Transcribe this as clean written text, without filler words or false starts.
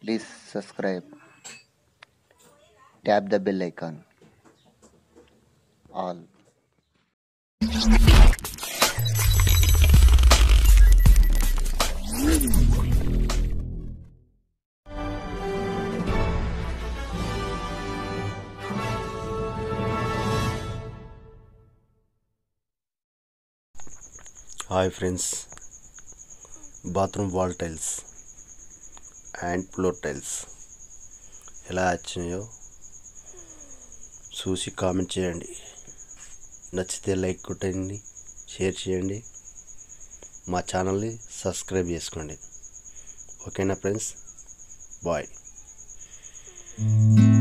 Please subscribe. Tap the bell icon. All. Hi friends, bathroom wall tiles and floor tiles ఎలా వచ్చినాయో చూసి comment చేయండి. నచ్చితే like కొట్టండి, షేర్ చేయండి, మా ఛానల్ని సబ్స్క్రైబ్ చేసుకోండి. ఓకేనా ఫ్రెండ్స్, బాయ్.